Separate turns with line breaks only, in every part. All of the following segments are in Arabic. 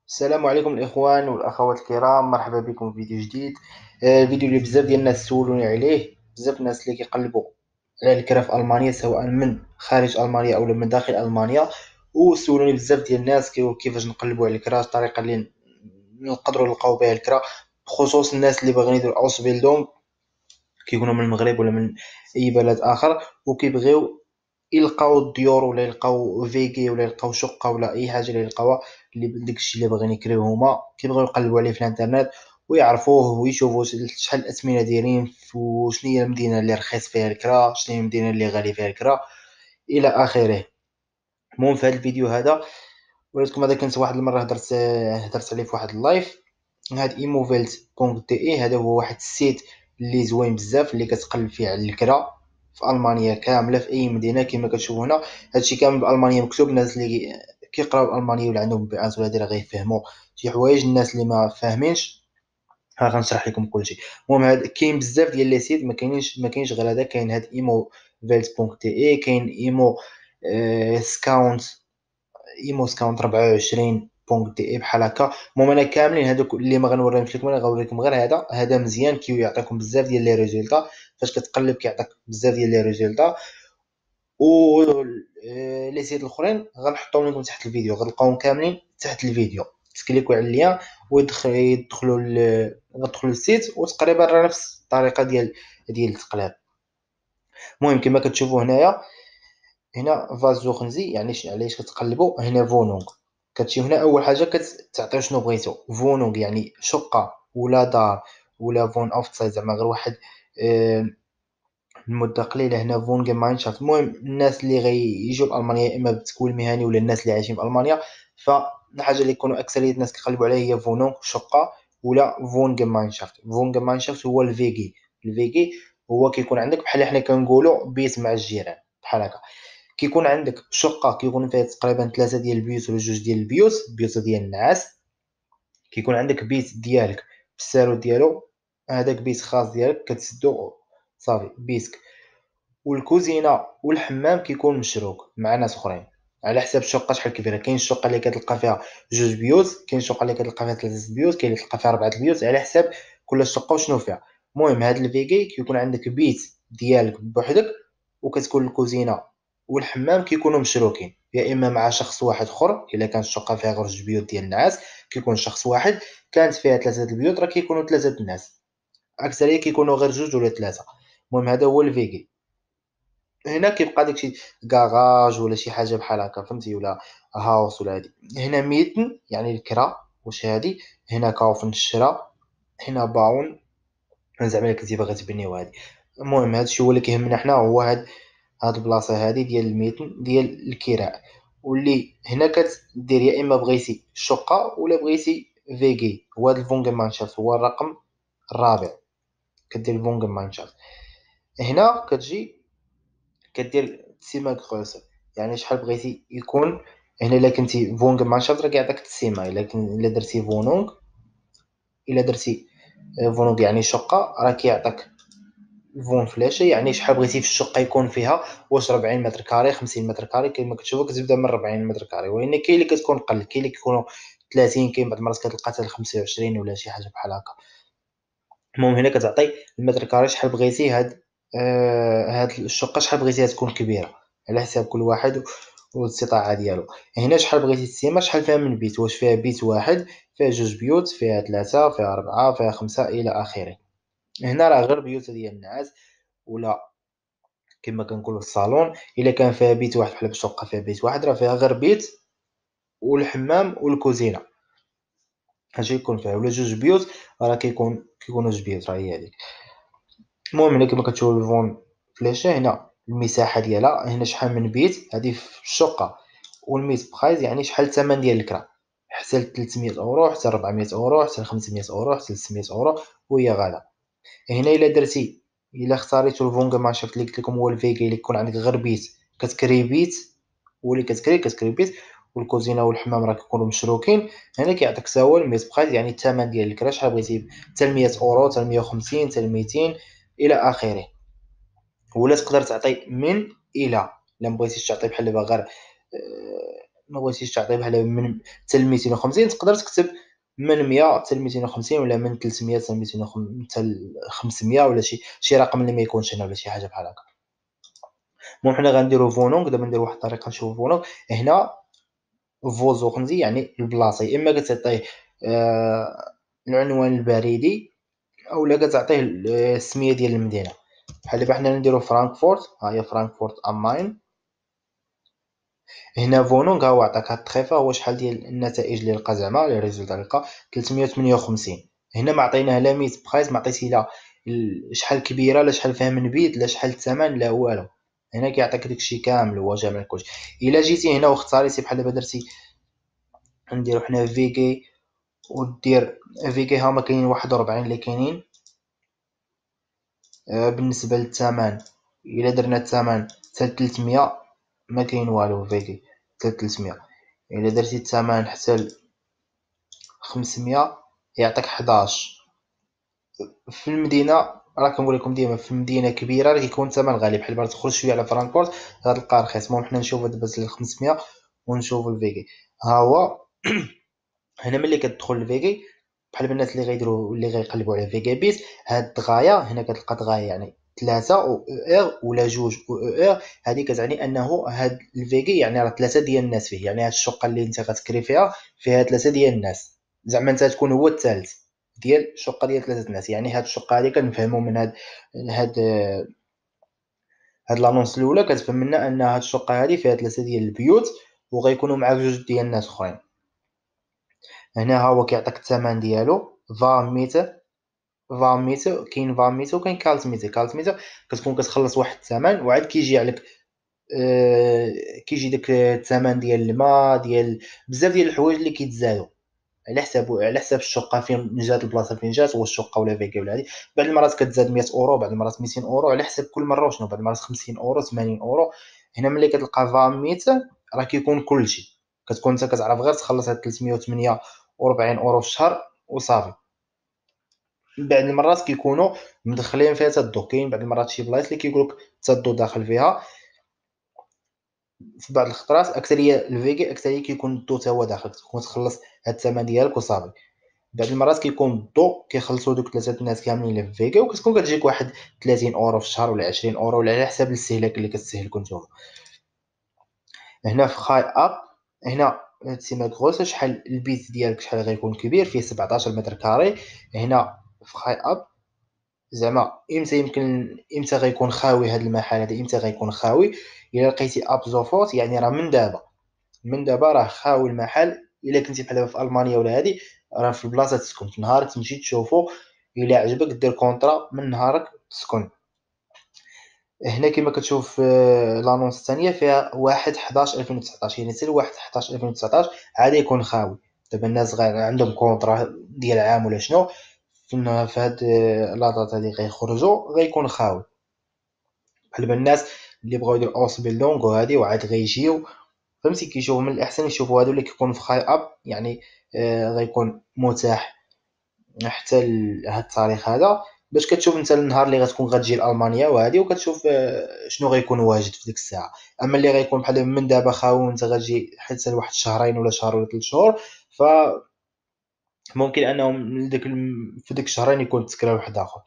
السلام عليكم الإخوان والأخوات الكرام، مرحبا بكم في فيديو جديد. الفيديو اللي بزاف ديال الناس سولوني عليه، بزاف الناس اللي كيقلبوا على الكرا في ألمانيا سواء من خارج ألمانيا أو من داخل ألمانيا. وسولوني بزاف ديال الناس كيفاش نقلبوا على الكرا، الطريقة اللي نقدروا نلقاو بها الكرا، بخصوص الناس اللي باغيين يديروا أوسبيلدونغ، كيكونوا من المغرب ولا من أي بلد آخر وكيبغيو يلقاو الديور ولا يلقاو فيكي ولا يلقاو شقة ولا أي حاجة اللي يلقاوها اللي داكشي اللي باغيين يكريو هما، كيبغيو يقلبوا عليه في الانترنت ويعرفوه ويشوفوا شحال الأثمنة دايرين وشنو هي المدينة اللي رخيص فيها الكرا، شنو هي المدينة اللي غالي فيها الكرا إلى آخره. المهم في هذا الفيديو هذا وريتكم، هذا كنت واحد المرة هدرت عليه في واحد اللايف. هاد ايموفيلت.de هذا هو واحد السيت اللي زوين بزاف، اللي كتقلب فيه على الكرا في المانيا كامله في اي مدينه كما كتشوفوا هنا. هادشي كامل بالالمانيه مكتوب، الناس اللي كيقراو الالمانيه ولا عندهم بيئات ولا دير غيفهموا شي حوايج، الناس اللي ما فاهمينش ها غنشرح لكم كلشي. المهم هاد كاين بزاف ديال لي سيت، ما كاينش غير هذا، كاين هاد ايموفيلت.de، كاين سكاونت، ايموسكاونت 24.de بحال هكا. المهم انا كاملين هذوك اللي ما غنوريهمش لكم، انا غنوريكم غير هذا مزيان كيعطيكم بزاف ديال لي ريزولطا. فاش كتقلب كيعطيك بزاف ديال لي ريزولطا. و لي سيت الاخرين غنحطهم لكم تحت الفيديو، غتلقاوهم كاملين تحت الفيديو، تكليكوا على اللين غتدخلوا للسيت وتقريبا راه نفس الطريقه ديال التقلاب. المهم كما كتشوفوا هنايا، هنا فازوخنزي يعني علاش كتقلبوا هنا فونونغ. كتجيو هنا اول حاجه كتعطيو شنو بغيتو، فونونغ يعني شقه ولا دار ولا فون اوفسايد، زعما غير واحد المده قليله. هنا فون جيماينشافت. المهم الناس اللي غيجيو لالمانيا اما بالتكوين المهني ولا الناس اللي عايشين في المانيا، فالحاجه اللي يكونوا اكثريه الناس كيقلبوا عليها هي فونونغ شقه ولا فون جيماينشافت. فون جيماينشافت هو الفيغي. الفيغي هو كيكون عندك بحال احنا كنقولوا بيت مع الجيران بحال هكا. كيكون عندك شقة كيكون فيها تقريبا 3 ديال البيوت ولا 2 ديال البيوت، بيوت ديال النعاس. كيكون عندك بيت ديالك بالسارو ديالو، هذاك بيت خاص ديالك كتسدو صافي بيتك. والكوزينة والحمام كيكون مشروك مع ناس اخرين على حساب الشقة شحال كبيرة. كاين الشقة اللي كتلقى فيها 2 بيوت، كاين الشقة اللي كتلقى فيها 3 بيوت، كاين اللي تلقى فيها 4 بيوت، على حساب كل شقة وشنو فيها. المهم هاد الفيكي كيكون عندك بيت ديالك بوحدك، وكتكون الكوزينة والحمام كيكونوا مشروكين، يا اما مع شخص واحد اخر. الا كانت الشقة فيها غير 2 بيوت ديال النعاس كيكون شخص واحد، كانت فيها 3 البيوت راه كيكونوا 3 الناس، اكثريه كيكونوا غير 2 ولا 3. المهم هذا هو الفيكي. هنا كيبقى داكشي كاراج ولا شي حاجه بحال هكا، فهمتي، ولا هاوس ولا هادي. هنا ميتن يعني الكرا، واش هادي. هنا كاوفن الشراء. هنا باون زعما الا كنتي باغي تبني وهادي. المهم هادشي هو اللي كيهمنا حنا، هو هاد البلاصه هادي ديال الميتن ديال الكراء. واللي هنا كدير يا اما بغيتي شقه ولا بغيتي فيغي. هو هاد الفونغمانشافت هو الرقم الرابع، كدير الفونغمانشافت. هنا كتجي كدير تسيما كغوسو، يعني شحال بغيتي يكون. هنا الا كنتي فونغ مانشافت راه كيعطيك التسيما. الا درتي فونونغ، الا درتي فونونغ يعني شقه، راه كيعطيك فون فلاشي يعني شحال بغيتي في الشقه يكون فيها. واش 40 متر كاري 50 متر كاري، كما كتشوفوا كتبدا من 40 متر كاري، ولكن كاين اللي كتكون قل، كاين اللي كيكونوا 30، كاين بعض المرات كتلقى حتى 25 ولا شي حاجه بحال هكا. المهم هنا كتعطي المتر كاري شحال بغيتي هاد الشقة شحال بغيتيها تكون كبيرة على حساب كل واحد والاستطاعة ديالو. هنا شحال بغيتي تسيما، شحال فيها من بيت، واش فيها بيت واحد، فيها 2 بيوت، فيها 3، فيها 4، فيها 5 إلى آخره. هنا راه غير بيوت ديال النعاس ولا كما كنقولوا الصالون. إلا كان فيها بيت واحد بحال الشقة فيها بيت واحد، راه فيها غير بيت والحمام والكوزينة، هادشي يكون فيها. ولا 2 بيوت راه كيكونوا 2 بيوت، راه هي هاديك. المهم هنا كما كتشوفوا الفون فلاشة، هنا المساحة ديالها، هنا شحال من بيت هذه في الشقة. والميت بخايز يعني شحال الثمن ديال الكرا، حتى 300 اورو، حتى 400 اورو، حتى 500 اورو، حتى 600 اورو، وهي غادا. هنا الا درتي، الا اختاريتو الفونغ مانشافت اللي قلت لكم هو الفيغي، اللي يكون عندك غير بيت كتكري بيت، هو اللي كتكري بيت، والكوزينه والحمام راه كيكونوا مشروكين. هنا كيعطيك ساهو الميت بخايز يعني الثمن ديال الكرا شحال بغيتي، حتى 100 اورو، حتى 150، حتى 200 الى اخره. ولا تقدر تعطي من الى، الا مبغيتيش تعطي بحال دابا غير ما بغيتيش تعطي بحال من حتى ل 250 تقدر تكتب من 100 حتى ل 250 ولا من 300 حتى ل 250 حتى ل 500 ولا شي رقم اللي ما يكونش هنا ولا شي حاجه بحال هكا. المهم حنا غنديرو فونونغ. دابا نديرو واحد الطريقه نشوفو فونونغ. هنا فوزوغندي يعني البلاصه، يا اما كتعطيه العنوان البريدي اولا كتعطيه السميه ديال المدينه. بحال دابا حنا نديرو فرانكفورت، ها هي فرانكفورت ام ماين. هنا فونونغ ها هو عطاك هاد التخيفه، هو شحال ديال النتائج اللي لقى زعما لي ريزولطا اللي لقى 358. هنا ما عطيناه لا ميت بخايس، ما عطيتي لا شحال كبيره لا شحال فيها من بيت لا شحال الثمن لا والو. هنا كيعطيك داكشي كامل هو جامع كلشي. الا جيتي هنا واختاريتي بحال دابا درتي نديرو حنا فيكي ودير فيكي، هما كاينين 41 اللي كاينين. بالنسبه للثمن الا درنا الثمن حتى 300 ما كاين والو فيكي حتى 300. الا درتي الثمن حتى 500 يعطيك 11. في المدينه راه كنقول لكم ديما في المدينه كبيره راه كيكون الثمن غالي، بحال دابا تخرج شويه على فرانكفورت غتلقى رخيص. المهم حنا نشوفو دابا ل 500 ونشوفو الفيكي. ها هو هنا ملي كتدخل لفيكي بحال الناس اللي غيديروا اللي غيقلبوا على فيكي بيت، هاد الدغايه هنا كتلقى دغايه يعني 3 او ار ولا 2 او ار. هذه كتعني انه هاد الفيكي يعني راه 3 ديال الناس فيه، يعني هاد الشقه اللي انت غتكري فيها 3 ديال الناس، زعما انت تكون هو الثالث ديال شقه ديال 3 الناس. يعني هاد الشقه هذه كنفهموا من هاد هاد لانونس الاولى كتفهم منها ان هاد الشقه هذه فيها 3 ديال البيوت وغيكونوا معاك 2 ديال الناس اخرين. هنا ها هو كيعطيك الثمن ديالو 20 متر. 20 متر كاين 20 متر وكاين 40 متر. 40 متر كتكون كتخلص واحد الثمن وعاد كيجي عليك كيجي داك الثمن ديال الماء ديال بزاف ديال الحوايج اللي كيتزادوا على حساب الشقه فين جات البلاصه فين جات، واش الشقه ولا فيكي ولا هادي. بعض المرات كتزاد 100 اورو، بعض المرات 200 اورو على حساب كل مره وشنو، بعض المرات 50 اورو 80 اورو. هنا ملي كتلقى 20 متر راه كيكون كلشي، كتكون انت كتعرف غير تخلص هاد 348 اورو في الشهر وصافي. بعض المرات كيكونوا مدخلين فيها حتى الضو، كاين بعض المرات شي بلايص اللي كيقولوك حتى الضو داخل فيها. في بعض الخطرات اكثريه الفيكي اكثريه كيكون الضو حتى هو داخل، تكون تخلص هاد الثمن ديالك وصافي. بعض المرات كيكون الضو كيخلصوا دوك 3 الناس كاملين اللي في فيكا وكتكون كتجيك واحد 30 اورو في الشهر ولا 20 اورو ولا على حساب الاستهلاك اللي كتستهلكوا نتوما. هنا في خاي اب هنا تسمى غروس شحال البيت ديالك شحال غيكون كبير، فيه 17 متر كاري. هنا في خاي اب زعما امتى غيكون خاوي هذا المحل هذا، امتى غيكون خاوي. الا لقيتي اب زوفوت يعني راه من دابا راه خاوي المحل. الا كنتي بحال في المانيا ولا هادي راه في البلاصه تسكن، في نهار تمشي تشوفو الا عجبك دير كونطرا من نهارك تسكن. هنا كما كتشوف لانونس الثانيه فيها 1/11/2019 يعني حتى 1/11/2019 عاد يكون خاوي. دابا الناس غير عندهم كونطرا ديال عام ولا شنو في هاد لاطات هادي غيخرجوا غيكون خاوي. بحال الناس اللي بغاو يديروا اوس بيلدونغ وهادي وعاد غيجيو فهمتي كيشوفوا من الاحسن يشوفوا هادو اللي كيكون في خاي اب يعني غيكون متاح حتى هاد التاريخ هذا باش كتشوف انت النهار اللي غتكون غتجي لالمانيا وهادي وكتشوف شنو غيكون واجد في ديك الساعه. اما اللي غيكون بحال من دابا خاوي وانت غتجي حتى لواحد شهرين ولا شهر ولا 3 شهور فممكن انهم في ديك الشهرين يكون تسكرا واحد اخر.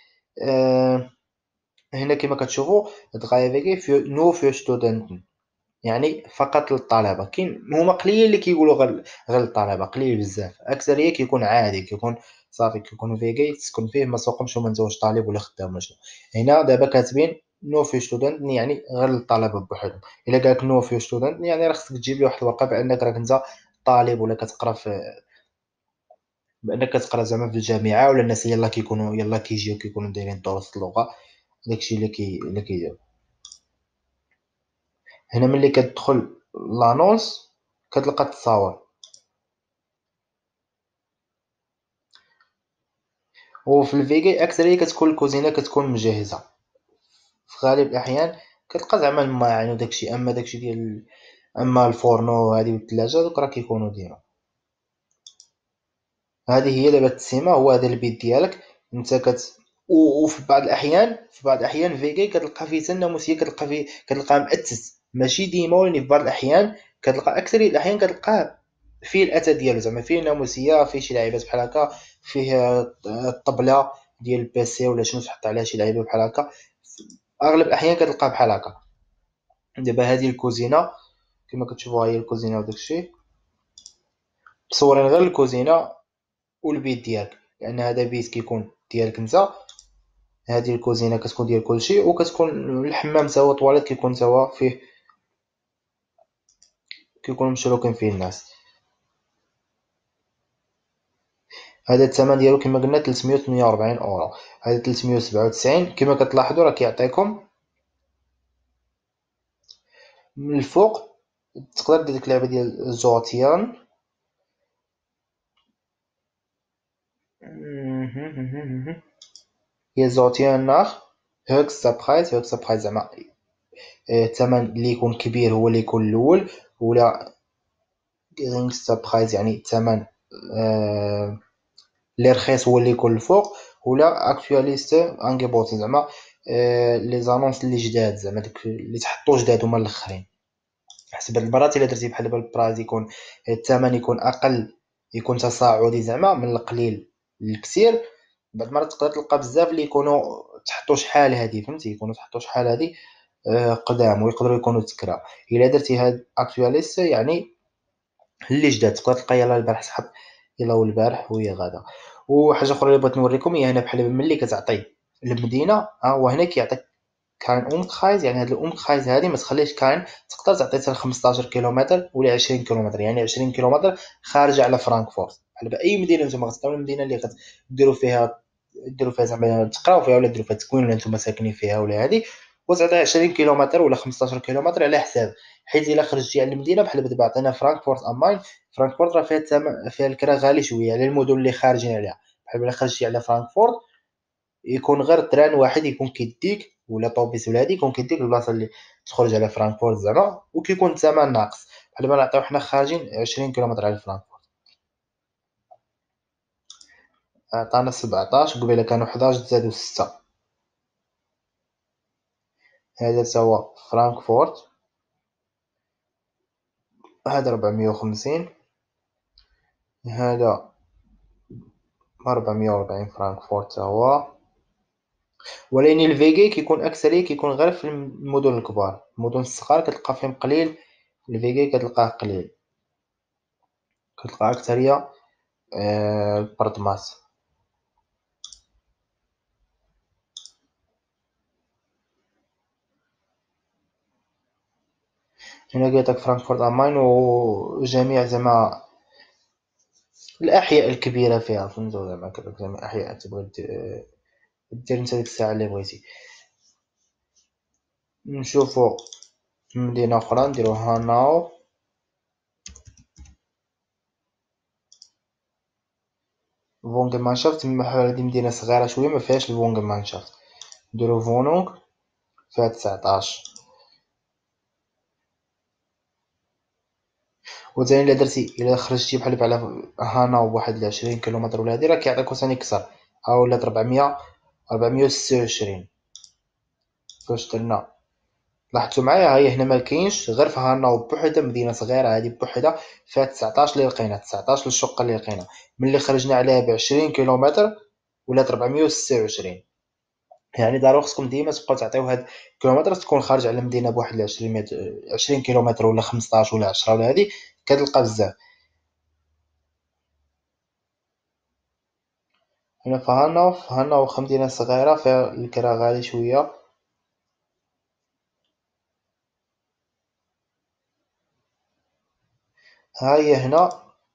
هنا كما كتشوفوا دغايا فيكي في نو في ستودنتن يعني فقط للطلبه. كاين هما قليل اللي كيقولوا غير للطلبه، قليل بزاف. اكثريه كيكون عادي كيكون صافي كيكون فيكي تسكن فيه ما سوقهمش هما انت واش طالب ولا خدام ولا شنو. هنا دابا كاتبين نو في ستودنت يعني غير للطلبه بوحدهم. الا قالك نو في ستودنت يعني راه خصك تجيب لي واحد الورقه بانك راك انت طالب ولا كتقرا بانك كتقرا زعما في الجامعه، ولا الناس يلاه كيكونوا يلاه كيجيو كيكونوا دايرين دروس اللغه. داكشي اللي كيدير. هنا ملي كتدخل لانونس كتلقى التصاور، وفي الفيكي اكثريه كتكون الكوزينه كتكون مجهزه. في غالب الاحيان كتلقى زعما الماعن وداكشي، اما داكشي ديال اما الفورنو هادي والثلاجه دوك راه كيكونوا ديما. هذه هي دابا التسيمه، هو هذا البيت ديالك انت وفي بعض الاحيان فيكي كتلقى فيه حتى الناموسيه كتلقى فيه كتلقاه مأسس ماشي ديما، ولكن في بعض الاحيان كتلقى اكثريه الاحيان كتلقاه فيه الاتى ديالو، زعما فيه ناموسيه، فيه شي لعيبات بحال هكا، فيه الطبله ديال البيسي ولا شنو تحط عليها شي لعيبه بحال هكا. اغلب الاحيان كتلقاه بحال هكا. دابا هذه الكوزينه كما كتشوفوا، هي الكوزينه وداكشي مصورين غير الكوزينه والبيت ديالك، لان هذا بيت كيكون ديالك نتا، هذه الكوزينه كتكون ديال كلشي، وكتكون الحمام تا هو طواليت كيكون تا هو فيه، كيكونوا مشروكين فيه الناس. هذا الثمن ديالو كما قلنا 348 اورو. هذا 397 كما كتلاحظوا راه كيعطيكم من الفوق. تقدر دير ديك اللعبه ديال زوتيرن، هي زوتيرن ناخ هوكستا برايس. هوكستا برايس زعما الثمن اللي يكون كبير هو اللي يكون الاول، ولا غينغستا برايس يعني الثمن اللي رخيص هو اللي يكون الفوق، ولا اكطواليست انغيبوتي زعما لي زانونس اللي جداد، زعما داك اللي تحطوا جداد هما الاخرين. حسب هاد المرات الا درتي بحال دابا البرايس يكون الثمن يكون اقل، يكون تصاعدي زعما من القليل للكثير. بعض المرات تقدر تلقى بزاف اللي يكونوا تحطوا شحال هادي، فهمتي، يكونوا تحطوا شحال هادي قدام، ويقدروا يكونوا تكرا. الا درتي هاد اكطواليست يعني اللي جداد، تقدر تلقى يلاه البارح سحب، يلاه هو البارح وهي غادا. وحاجه اخرى اللي بغيت نوريكم هي هنا بحال ملي كتعطي المدينه، ها هو هنا كيعطيك كاين اومكرايز، يعني هاد الاومكرايز هادي ما تخليش كاين، تقدر تعطي حتى 15 كيلومتر ولا 20 كيلومتر، يعني 20 كيلومتر خارجه على فرانكفورت. بحال باي مدينه نتوما غتختاروا المدينه اللي ديروا فيها زعما تقراو فيها ولا ديروا فيها تكوين ولا نتوما ساكنين فيها ولا هادي، وتعطي 20 كيلومتر ولا 15 كيلومتر على حساب. حيت الا خرجتي على المدينه بحال دابا عطينا فرانكفورت ام ماين، فرانكفورت راه فيها فيها الكرا غالي شويه على المدن اللي خارجين عليها. بحال الا خرجتي على فرانكفورت يكون غير تران واحد يكون كيديك، ولا طوبيس ولا هادي يكون كيديك البلاصه اللي تخرج على فرانكفورت زعما، وكيكون الثمن ناقص. بحال دابا نعطيو حنا خارجين 20 كيلومتر على فرانكفورت، عطانا 17، قبيله كانوا 11 زادوا 6. هذا تا هو فرانكفورت، هذا 450، هذا 440 فرانكفورت تا هو. ولكن الفيغي كيكون اكثريه كيكون غير في المدن الكبار، المدن الصغار كتلقى فيهم قليل، الفيغي كتلقاه قليل، كتلقى اكثريه بارتماس. هنا قالك فرانكفورت ام ماين، وجميع زعما الاحياء الكبيره فيها، فهمتوا زعما كذاك زعما احياء تبغي دير نتا ديك الساعه اللي بغيتي. نشوفو مدينه اخرى نديرو هاناو. فونغ مانشافت تما هذه مدينه صغيره شويه ما فيهاش الفونغ مانشافت. نديرو فونونغ فيها 19. وثاني الا درتي الا خرجتي بحال على هاناو بواحد 20 كيلومتر ولا هادي راه كيعطيكو ثاني كثر، ها ولات 400 426. فاش درنا لاحظتوا معايا، هي هنا ما كاينش غير في هاناو بوحدها، مدينه صغيره هذه بوحدها فيها 19 اللي لقينا، 19 الشقه اللي لقينا. ملي خرجنا عليها ب 20 كيلومتر ولات 426. يعني ضروري خصكم ديما تبقاو تعطيو هاد الكيلومتر تكون خارج على المدينه بواحد 20 20 كيلومتر ولا 15 ولا 10 ولا هادي كتلقى بزاف. هنا في هاناو واخا مدينه صغيره فيها الكرا غالي شويه. ها هي هنا،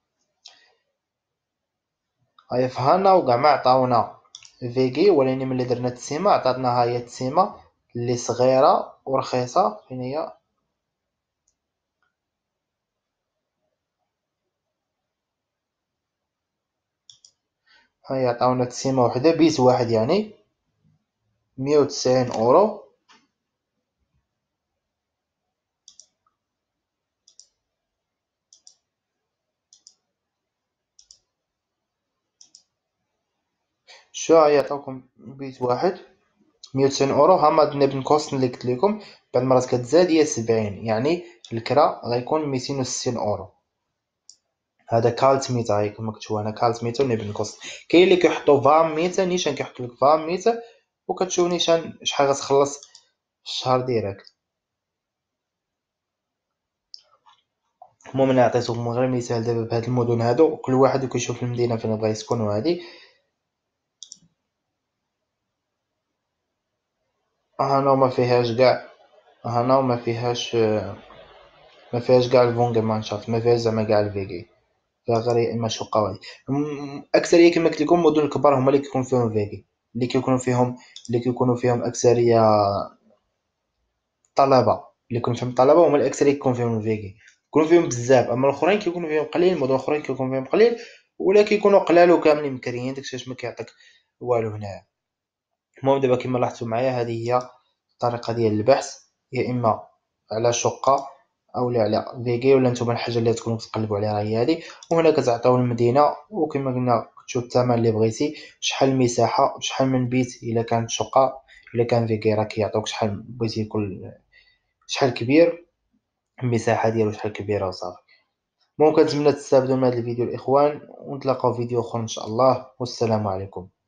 هاهي في هاناو كاع ما عطاونا فيغي، ولكن ملي درنا تسيما عطاتنا ها هي تسيما اللي صغيره ورخيصه. فين هي؟ ها هي عطاونا تسيما وحده بيت واحد يعني 190 اورو. شو هي عطاوكم بيت واحد 190 اورو. هما هاد النيبن كوست اللي قلت لكم بعد مرات كتزاد هي 70، يعني الكرا غيكون 260 اورو. هذا كالت ميتا هاي كما كتشوف هنا كالت ميتا ونيبن كوست. كاين اللي كيحطوا فام ميتا نيشان كيحطوا لك فام ميتا وكتشوف نيشان شحال غتخلص في الشهر ديريكت. المهم انا عطيتكم غير مثال دابا بهاد المدن هادو، كل واحد كيشوف المدينه فين بغا يسكن وهادي. هنا ما فيهاش كاع، هنا ما فيهاش كاع الفونغ مانشافت، ما فيهاش زعما كاع الفيكي، فيها غير يا اما شقه وهادي. اكثريه كما قلت لكم المدن الكبار هما اللي كيكون فيهم فيكي، اللي كيكونوا فيهم اكثريه طلبه، اللي يكون فيهم طلبه هما الاكثريه كيكون فيهم فيكي، يكونوا فيهم بزاف. اما الاخرين كيكونوا فيهم قليل، المدن الاخرين كيكون فيهم قليل ولا كيكونوا قلال وكاملين مكريين، داكشي علاش ما كيعطيك والو هنايا. المهم دابا كما لاحظتوا معايا هذه هي الطريقه ديال البحث، يا اما على شقه او على فيكي، ولا نتوما الحاجه اللي تكونوا تقلبوا عليها هي هذه. وهنا كتعطيو المدينه، وكما قلنا كتشوف الثمن اللي بغيتي، شحال المساحه، شحال من بيت الا كانت شقه، الا كان فيكي راه كيعطيوك شحال بغيتي كل شحال كبير المساحه ديالو، شحال كبيره وصافي. المهم كنتمنى تستافدوا من هذا الفيديو الاخوان، ونتلاقاو في فيديو اخر ان شاء الله، والسلام عليكم.